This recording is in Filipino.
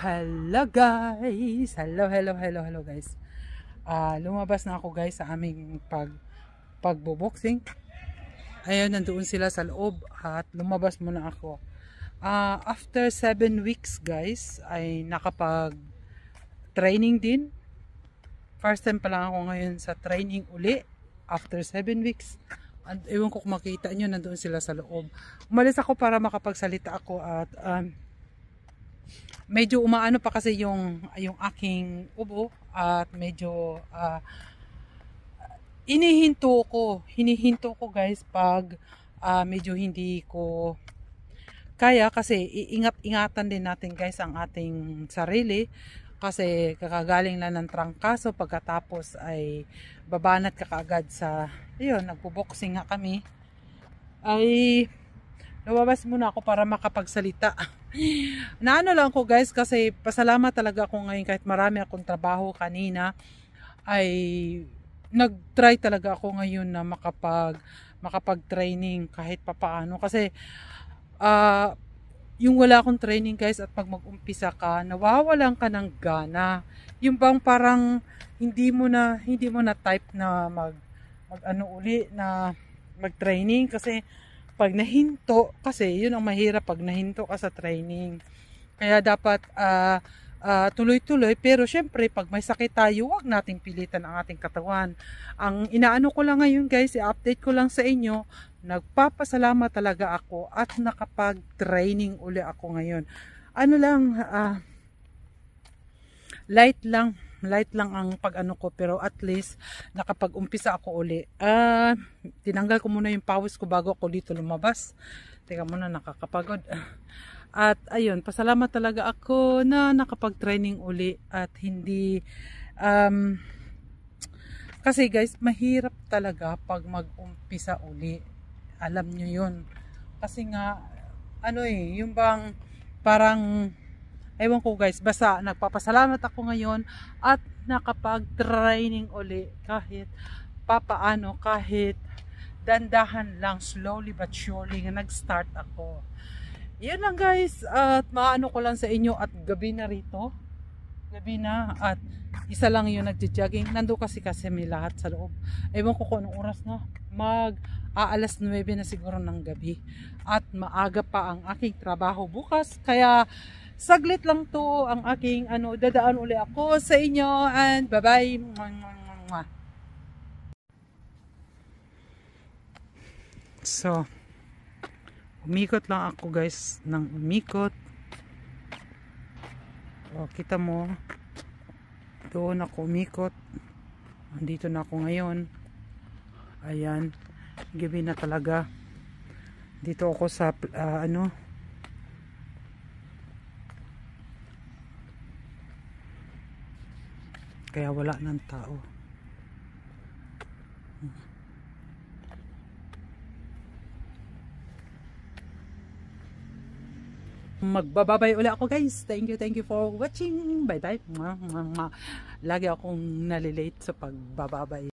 Hello guys! Hello guys. Lumabas na ako guys sa aming pagbo-boxing. Ayun, nandoon sila sa loob at lumabas muna ako. After 7 weeks guys, ay nakapag-training din. First time pa lang ako ngayon sa training uli after 7 weeks. And ewan ko kung makita nyo, nandoon sila sa loob. Umalis ako para makapagsalita ako at medyo umaano pa kasi yung aking ubo at medyo hinihinto ko guys pag medyo hindi ko kaya, kasi iingat-ingatan din natin guys ang ating sarili kasi kakagaling lang ng trangkaso, pagkatapos ay babanat ka kaagad sa ayun, nagbo-boxing nga kami. Ay lumabas muna ako para makapagsalita. Naano lang ko guys, kasi pasalamat talaga ako ngayon kahit marami akong trabaho kanina, ay nag-try talaga ako ngayon na makapag-training kahit papaano, kasi yung wala akong training guys at pag mag-umpisa ka, nawawalan ka ng gana. Yung bang parang hindi mo na type na mag-training, kasi pag nahinto, kasi yun ang mahirap pag nahinto ka sa training. Kaya dapat tuloy-tuloy, pero syempre pag may sakit tayo, huwag nating pilitan ang ating katawan. Ang inaano ko lang ngayon guys, i-update ko lang sa inyo, nagpapasalamat talaga ako at nakapag-training uli ako ngayon. Ano lang, light lang ang pag-ano ko, pero at least nakapag-umpisa ako uli. Tinanggal ko muna yung pawis ko bago ako dito lumabas. Teka muna, nakakapagod. At ayun, pasalamat talaga ako na nakapag-training uli at hindi kasi guys, mahirap talaga pag mag-umpisa uli. Alam nyo yun. Kasi nga yung bang parang ewan ko guys, basta nagpapasalamat ako ngayon at nakapag-training uli kahit papaano, kahit dandahan lang, slowly but surely nga nag-start ako. Yan lang guys, at maano ko lang sa inyo at gabi na rito. Gabi na at isa lang yung nagja-jogging. Nando kasi may lahat sa loob. Ewan ko kung anong oras na. Alas 9 na siguro ng gabi. At maaga pa ang aking trabaho bukas. Kaya saglit lang to ang aking dadaan uli ako sa inyo, and bye bye. So umikot lang ako guys ng umikot. Kita mo, doon ako umikot, andito na ako ngayon. Ayan, gabi na talaga. Dito ako sa kaya wala ng tao. Magbababay ulit ako guys. Thank you for watching. Bye bye. Lagi akong nalilate sa pagbababay.